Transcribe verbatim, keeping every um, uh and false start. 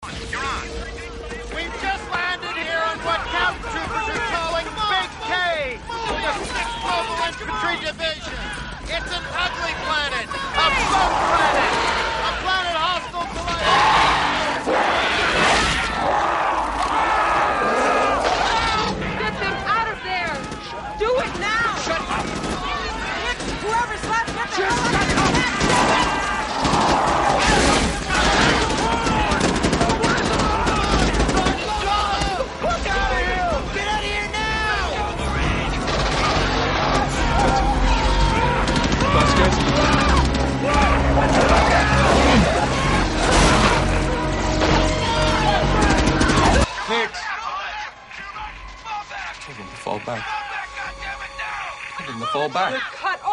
You're on. We've just landed here on what Scout Troopers are calling Big K, the sixth Mobile Infantry Division. It's an ugly planet, a bug planet, a planet hostile to life. Get them out of there! Do it now! Shut up! Whoever's left, get the hell out of there! Tell them to fall back. Tell them to fall back. You're cut